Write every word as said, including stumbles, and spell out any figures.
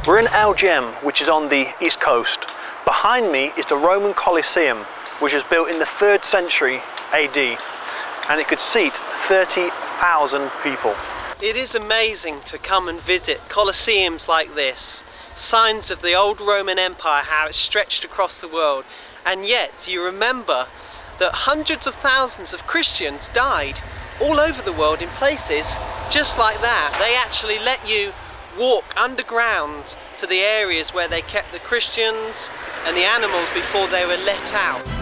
We're in Djem, which is on the east coast. Behind me is the Roman Coliseum, which was built in the third century A D, and it could seat thirty thousand people. It is amazing to come and visit coliseums like this, signs of the old Roman Empire, how it stretched across the world, and yet you remember that hundreds of thousands of Christians died all over the world in places just like that. They actually let you walk underground to the areas where they kept the Christians and the animals before they were let out.